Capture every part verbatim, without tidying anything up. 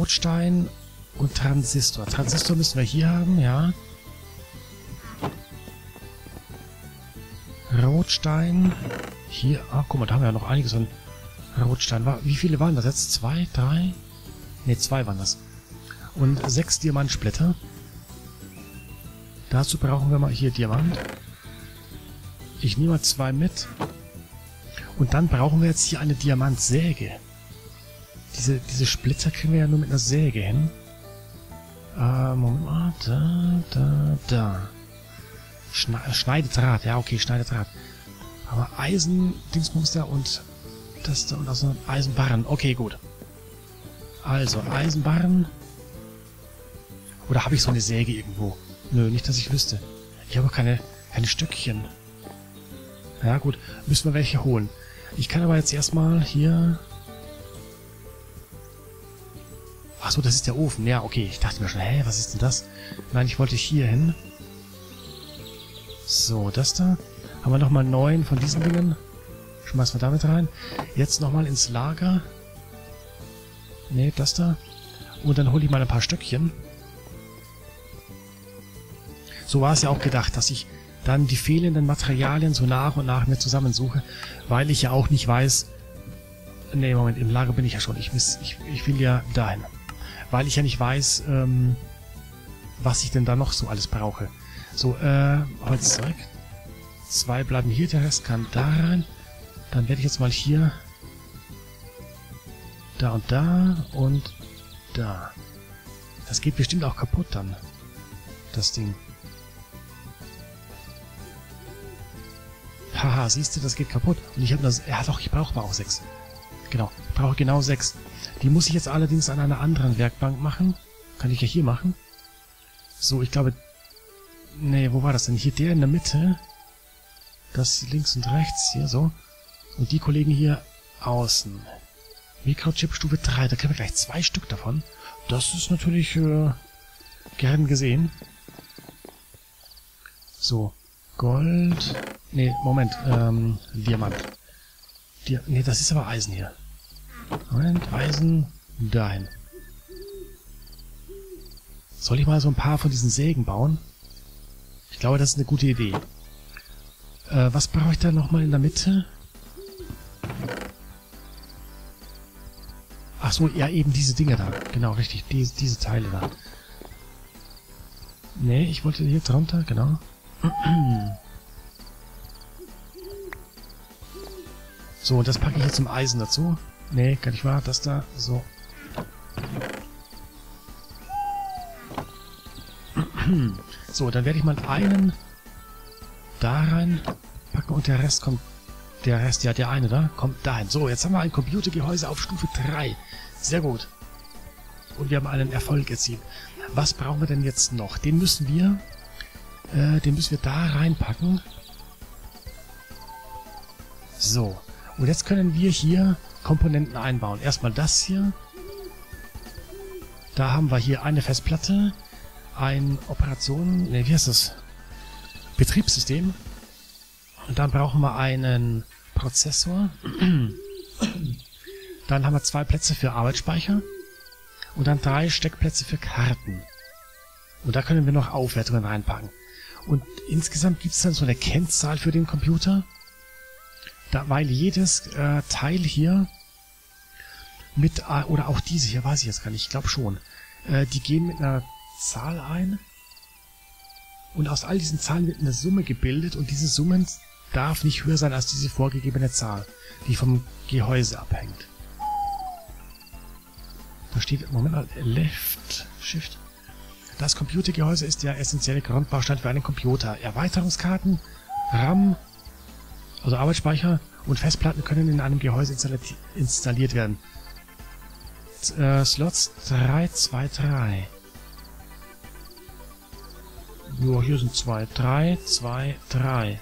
Rotstein und Transistor. Transistor müssen wir hier haben, ja. Rotstein. Hier, ah, guck mal, da haben wir ja noch einiges an Rotstein. Wie viele waren das jetzt? Zwei, drei? Ne, zwei waren das. Und sechs Diamantsplitter. Dazu brauchen wir mal hier Diamant. Ich nehme mal zwei mit. Und dann brauchen wir jetzt hier eine Diamantsäge. Diese, diese Splitter kriegen wir ja nur mit einer Säge hin. Äh, Moment mal. Da, da, da. Schne Schneidedraht. Ja, okay, Schneidedraht. Aber Eisen, Dingsbums da und das da und aus einem Eisenbarren. Okay, gut. Also, Eisenbarren. Oder habe ich so eine Säge irgendwo? Nö, nicht, dass ich wüsste. Ich habe auch keine, keine Stückchen. Ja, gut. Müssen wir welche holen. Ich kann aber jetzt erstmal hier... Achso, das ist der Ofen. Ja, okay. Ich dachte mir schon, hä, was ist denn das? Nein, ich wollte hier hin. So, das da. Haben wir nochmal neun von diesen Dingen. Schmeißen wir damit rein. Jetzt nochmal ins Lager. Ne, das da. Und dann hole ich mal ein paar Stöckchen. So war es ja auch gedacht, dass ich dann die fehlenden Materialien so nach und nach mir zusammensuche, weil ich ja auch nicht weiß... Ne, Moment, im Lager bin ich ja schon. Ich, miss, ich, ich will ja dahin. Weil ich ja nicht weiß, ähm, was ich denn da noch so alles brauche. So, äh, Holzzeug. Zwei bleiben hier, der Rest kann da rein. Dann werde ich jetzt mal hier... Da und da und da. Das geht bestimmt auch kaputt dann. Das Ding. Haha, siehst du, das geht kaputt. Und ich habe das... Ja doch, ich brauche aber auch sechs. Genau, ich brauche genau sechs. Die muss ich jetzt allerdings an einer anderen Werkbank machen. Kann ich ja hier machen. So, ich glaube... Nee, wo war das denn? Hier der in der Mitte. Das links und rechts, hier so. Und die Kollegen hier außen. Mikrochip Stufe drei, da kriegen wir gleich zwei Stück davon. Das ist natürlich äh, gern gesehen. So, Gold... Nee, Moment, ähm, Diamant. Di nee, das ist aber Eisen hier. Moment, Eisen dahin. Soll ich mal so ein paar von diesen Sägen bauen? Ich glaube, das ist eine gute Idee. Äh, was brauche ich da nochmal in der Mitte? Ach so, ja, eben diese Dinge da. Genau, richtig, die, diese Teile da. Nee, ich wollte hier drunter, genau. So, und das packe ich jetzt zum Eisen dazu. Nee, gar nicht wahr. Das da, so. So, dann werde ich mal einen da rein packen und der Rest kommt... Der Rest, ja, der eine da, kommt dahin. So, jetzt haben wir ein Computergehäuse auf Stufe drei. Sehr gut. Und wir haben einen Erfolg erzielt. Was brauchen wir denn jetzt noch? Den müssen wir... Äh, den müssen wir da reinpacken. So. Und jetzt können wir hier Komponenten einbauen. Erstmal das hier. Da haben wir hier eine Festplatte, ein Operation, ne, wie heißt das? Betriebssystem. Und dann brauchen wir einen Prozessor. Dann haben wir zwei Plätze für Arbeitsspeicher. Und dann drei Steckplätze für Karten. Und da können wir noch Aufwertungen reinpacken. Und insgesamt gibt es dann so eine Kennzahl für den Computer. Da, weil jedes äh, Teil hier mit, äh, oder auch diese hier, weiß ich jetzt gar nicht, ich glaube schon, äh, die gehen mit einer Zahl ein und aus all diesen Zahlen wird eine Summe gebildet und diese Summe darf nicht höher sein als diese vorgegebene Zahl, die vom Gehäuse abhängt. Da steht, Moment mal, Left, Shift. Das Computergehäuse ist der essentielle Grundbaustein für einen Computer. Erweiterungskarten, RAM, also Arbeitsspeicher und Festplatten können in einem Gehäuse installiert werden. Äh, Slots drei, zwei, drei. Jo, hier sind zwei. drei, zwei, drei.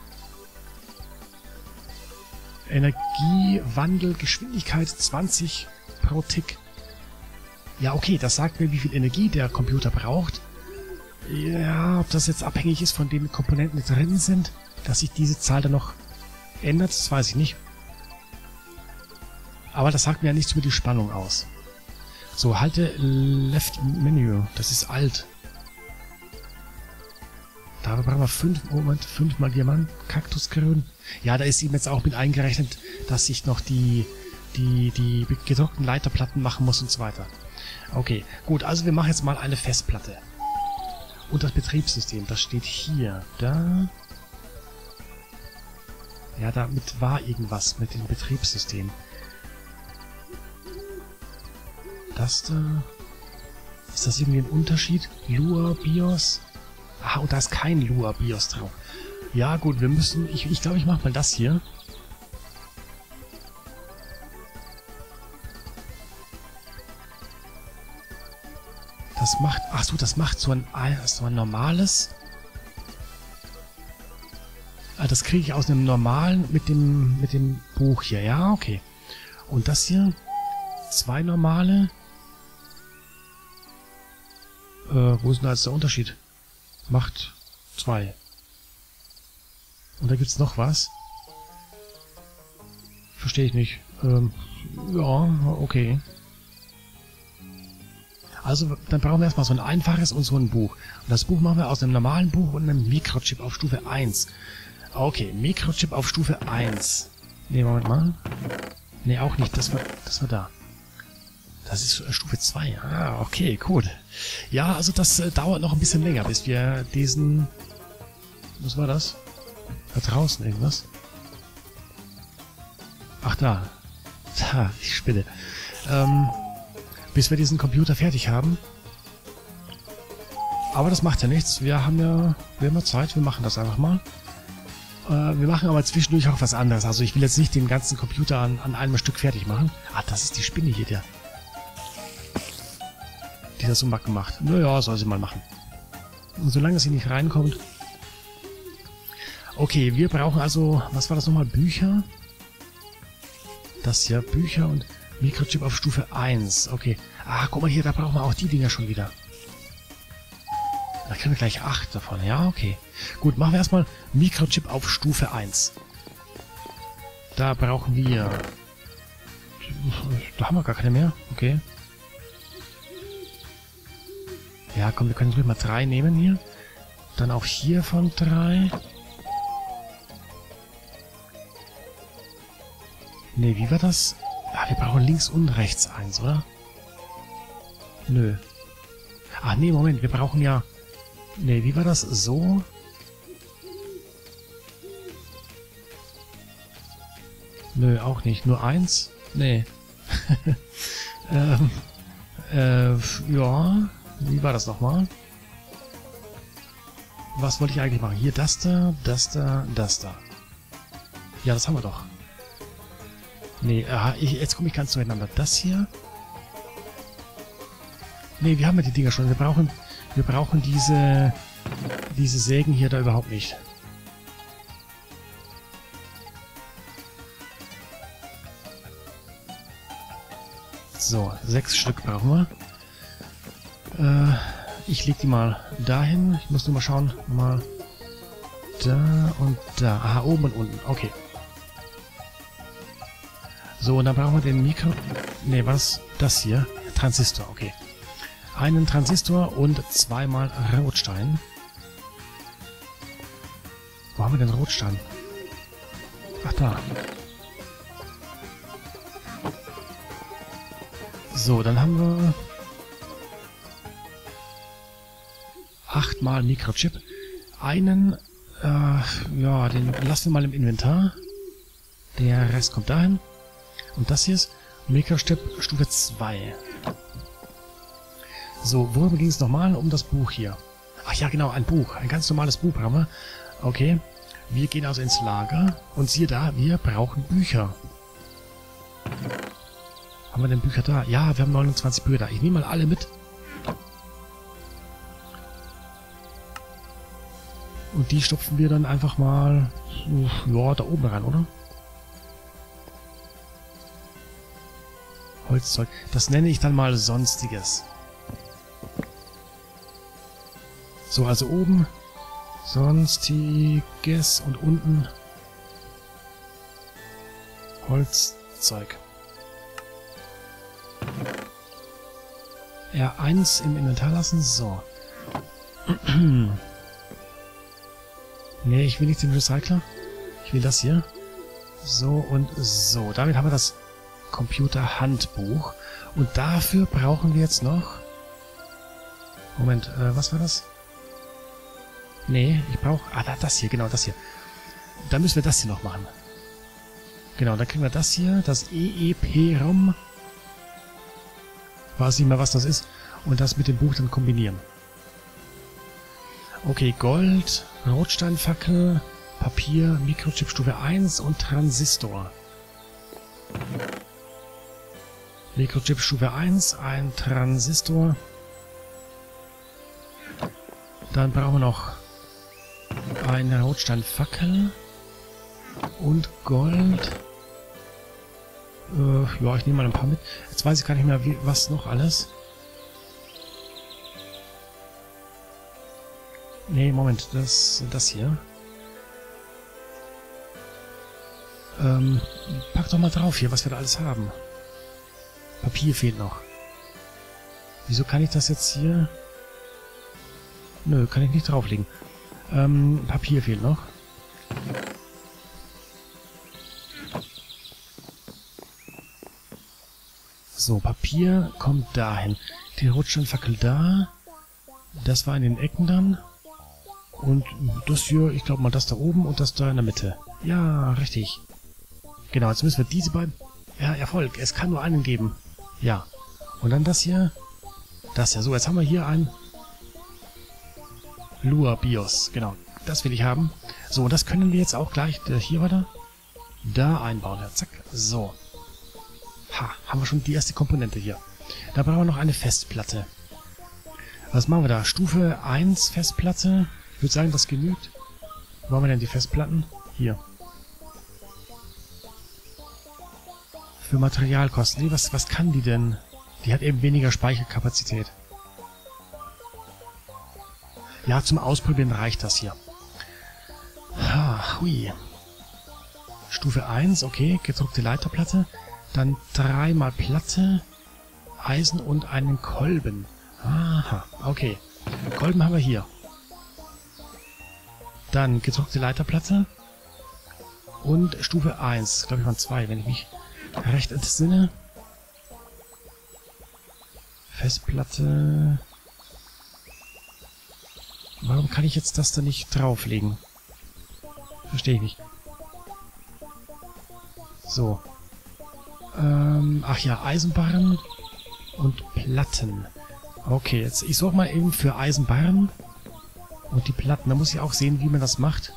Energiewandel, Geschwindigkeit zwanzig pro Tick. Ja, okay, das sagt mir, wie viel Energie der Computer braucht. Ja, ob das jetzt abhängig ist von den Komponenten, die drin sind, dass sich diese Zahl dann noch ändert, das weiß ich nicht. Aber das sagt mir ja nichts über die Spannung aus. So, halte Left Menu. Das ist alt. Da brauchen wir fünf, Moment, fünfmal Diamant, Kaktusgrün. Ja, da ist ihm jetzt auch mit eingerechnet, dass ich noch die, die, die gedruckten Leiterplatten machen muss und so weiter. Okay, gut, also wir machen jetzt mal eine Festplatte. Und das Betriebssystem, das steht hier. Da. Ja, damit war irgendwas mit dem Betriebssystem. Das da. Ist das irgendwie ein Unterschied? Lua BIOS? Ah, und da ist kein Lua BIOS drauf. Ja, gut, wir müssen... Ich glaube, ich, glaub, ich mache mal das hier. Das macht... Ach so, das macht so ein, so ein normales... Ah, das kriege ich aus einem normalen mit dem, mit dem Buch hier. Ja, okay. Und das hier... Zwei normale... Äh, wo ist denn da jetzt der Unterschied? Macht zwei. Und da gibt's noch was. Verstehe ich nicht. Ähm, ja, okay. Also, dann brauchen wir erstmal so ein einfaches und so ein Buch. Und das Buch machen wir aus einem normalen Buch und einem Mikrochip auf Stufe eins. Okay, Mikrochip auf Stufe eins. Ne, Moment mal. Ne, auch nicht. Das war, das war da. Das ist Stufe zwei. Ah, okay, gut. Ja, also das äh, dauert noch ein bisschen länger, bis wir diesen... Was war das? Da draußen irgendwas? Ach, da. Da, ich spinne. Ähm, bis wir diesen Computer fertig haben. Aber das macht ja nichts. Wir haben ja, wir haben ja Zeit. Wir machen das einfach mal. Äh, wir machen aber zwischendurch auch was anderes. Also ich will jetzt nicht den ganzen Computer an, an einem Stück fertig machen. Ah, das ist die Spinne hier, der... die das so Macken macht. Naja, soll sie mal machen. Und solange sie nicht reinkommt. Okay, wir brauchen also, was war das nochmal? Bücher? Das hier, Bücher und Mikrochip auf Stufe eins. Okay. Ah, guck mal hier, da brauchen wir auch die Dinger schon wieder. Da kriegen wir gleich acht davon. Ja, okay. Gut, machen wir erstmal Mikrochip auf Stufe eins. Da brauchen wir... Da haben wir gar keine mehr. Okay. Ja, komm, wir können ruhig mal drei nehmen hier. Dann auch hier von drei. Ne, wie war das? Ah, wir brauchen links und rechts eins, oder? Nö. Ach nee, Moment, wir brauchen ja... Ne, wie war das? So? Nö, auch nicht. Nur eins? Nee. ähm, äh, ja... Wie war das nochmal? Was wollte ich eigentlich machen? Hier das da, das da, das da. Ja, das haben wir doch. Nee, aha, ich, jetzt komme ich ganz zueinander. Das hier. Nee, wir haben ja die Dinger schon. Wir brauchen, wir brauchen diese, diese Sägen hier da überhaupt nicht. So, sechs Stück brauchen wir. Äh, ich leg die mal dahin. Ich muss nur mal schauen. Mal da und da. Aha, oben und unten. Okay. So, und dann brauchen wir den Mikro... Ne, was? Das hier. Transistor, okay. Einen Transistor und zweimal Rotstein. Wo haben wir denn Rotstein? Ach, da. So, dann haben wir... achtmal Mikrochip. Einen, äh, ja, den lassen wir mal im Inventar. Der Rest kommt dahin. Und das hier ist Mikrochip Stufe zwei. So, worum ging es nochmal? Um das Buch hier. Ach ja, genau, ein Buch. Ein ganz normales Buch haben wir. Okay. Wir gehen also ins Lager. Und siehe da, wir brauchen Bücher. Haben wir denn Bücher da? Ja, wir haben neunundzwanzig Bücher da. Ich nehme mal alle mit. Und die stopfen wir dann einfach mal, ja, da oben rein, oder? Holzzeug. Das nenne ich dann mal Sonstiges. So, also oben Sonstiges und unten Holzzeug. R eins im Inventar lassen. So. Nee, ich will nicht den Recycler. Ich will das hier. So und so. Damit haben wir das Computerhandbuch. Und dafür brauchen wir jetzt noch... Moment, äh, was war das? Nee, ich brauche... Ah, das hier, genau, das hier. Dann müssen wir das hier noch machen. Genau, dann kriegen wir das hier, das E E P-ROM. Weiß nicht mehr, was das ist. Und das mit dem Buch dann kombinieren. Okay, Gold, Rotsteinfackel, Papier, Mikrochip Stufe eins und Transistor. Mikrochip Stufe eins, ein Transistor. Dann brauchen wir noch eine Rotsteinfackel und Gold. Äh, ja, ich nehme mal ein paar mit. Jetzt weiß ich gar nicht mehr, wie, was noch alles. Nee, Moment, das, das hier. Ähm, pack doch mal drauf hier, was wir da alles haben. Papier fehlt noch. Wieso kann ich das jetzt hier... Nö, kann ich nicht drauflegen. Ähm, Papier fehlt noch. So, Papier kommt dahin. Die Rotsteinfackel da. Das war in den Ecken dann. Und das hier, ich glaube mal das da oben und das da in der Mitte. Ja, richtig. Genau, jetzt müssen wir diese beiden... Ja, Erfolg. Es kann nur einen geben. Ja. Und dann das hier. Das ja. So, jetzt haben wir hier ein... Lua BIOS. Genau. Das will ich haben. So, das können wir jetzt auch gleich... Hier weiter. Da einbauen. Ja, zack. So. Ha, haben wir schon die erste Komponente hier. Da brauchen wir noch eine Festplatte. Was machen wir da? Stufe eins Festplatte. Ich würde sagen, das genügt. Wo haben wir denn die Festplatten? Hier. Für Materialkosten. Nee, was, was kann die denn? Die hat eben weniger Speicherkapazität. Ja, zum Ausprobieren reicht das hier. Ah, hui. Stufe eins, okay. Gedruckte Leiterplatte. Dann dreimal Platte, Eisen und einen Kolben. Aha, okay. Kolben haben wir hier. Dann gedruckte Leiterplatte. Und Stufe eins. Ich glaube, ich waren zwei, wenn ich mich recht entsinne. Festplatte. Warum kann ich jetzt das da nicht drauflegen? Verstehe ich nicht. So. Ähm, ach ja, Eisenbarren und Platten. Okay, jetzt ich suche mal eben für Eisenbarren und die Platten. Da muss ich auch sehen, wie man das macht.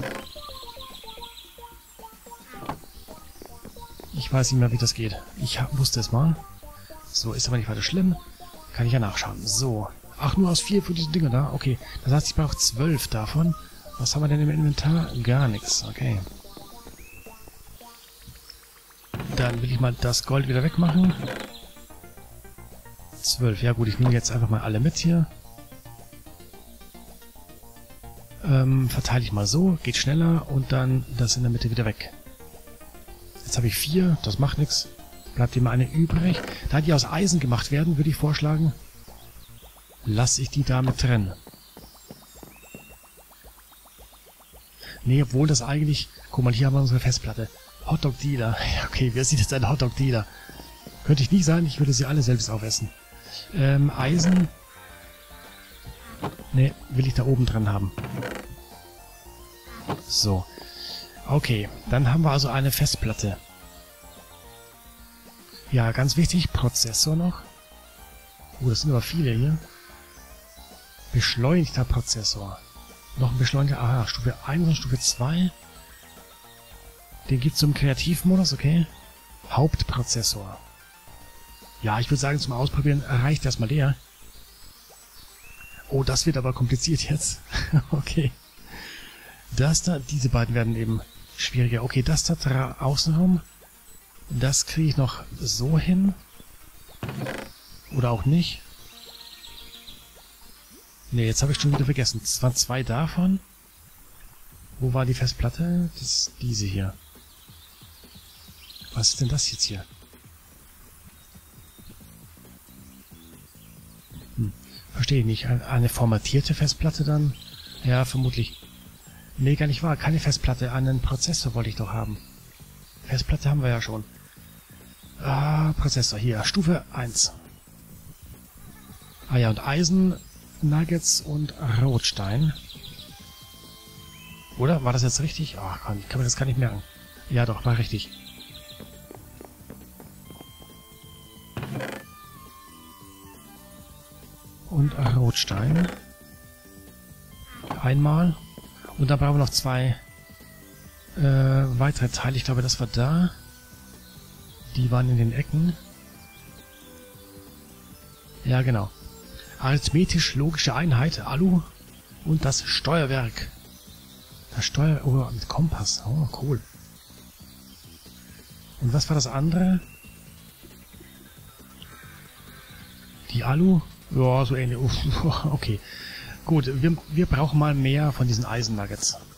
Ich weiß nicht mehr, wie das geht. Ich hab, wusste es mal. So, ist aber nicht weiter schlimm. Kann ich ja nachschauen. So. Ach, nur aus vier für diese Dinger da? Okay. Das heißt, ich brauche zwölf davon. Was haben wir denn im Inventar? Gar nichts. Okay. Dann will ich mal das Gold wieder wegmachen. zwölf. Ja gut, ich nehme jetzt einfach mal alle mit hier. Ähm, verteile ich mal so. Geht schneller und dann das in der Mitte wieder weg. Jetzt habe ich vier. Das macht nichts. Bleibt immer eine übrig. Da die aus Eisen gemacht werden, würde ich vorschlagen, lasse ich die damit trennen. Nee, obwohl das eigentlich... Guck mal, hier haben wir unsere Festplatte. Hotdog-Dealer. Okay, wer sieht jetzt ein Hotdog-Dealer? Könnte ich nicht sein, ich würde sie alle selbst aufessen. Ähm, Eisen. Ne, will ich da oben dran haben. So. Okay, dann haben wir also eine Festplatte. Ja, ganz wichtig, Prozessor noch. Oh, das sind aber viele hier. Beschleunigter Prozessor. Noch ein beschleunigter... Aha, Stufe eins und Stufe zwei. Den gibt es zum Kreativmodus, okay. Hauptprozessor. Ja, ich würde sagen, zum Ausprobieren reicht erstmal der. Oh, das wird aber kompliziert jetzt. Okay. Das da, diese beiden werden eben schwieriger. Okay, das da außenrum. Das kriege ich noch so hin. Oder auch nicht. Ne, jetzt habe ich schon wieder vergessen. Es waren zwei davon. Wo war die Festplatte? Das ist diese hier. Was ist denn das jetzt hier? Hm. Verstehe ich nicht. Eine formatierte Festplatte dann? Ja, vermutlich. Nee, gar nicht wahr. Keine Festplatte. Einen Prozessor wollte ich doch haben. Festplatte haben wir ja schon. Ah, Prozessor. Hier, Stufe eins. Ah ja, und Eisen, Nuggets und Rotstein. Oder? War das jetzt richtig? Oh, kann, kann man das gar nicht merken. Ja doch, war richtig. Und Rotstein. Einmal. Und dann brauchen wir noch zwei äh, weitere Teile. Ich glaube, das war da. Die waren in den Ecken. Ja, genau. Arithmetisch-logische Einheit, Alu. Und das Steuerwerk. Das Steuer... Oh, mit Kompass. Oh, cool. Und was war das andere? Die Alu? Ja, so ähnlich. Okay. Gut, wir, wir brauchen mal mehr von diesen Eisennuggets.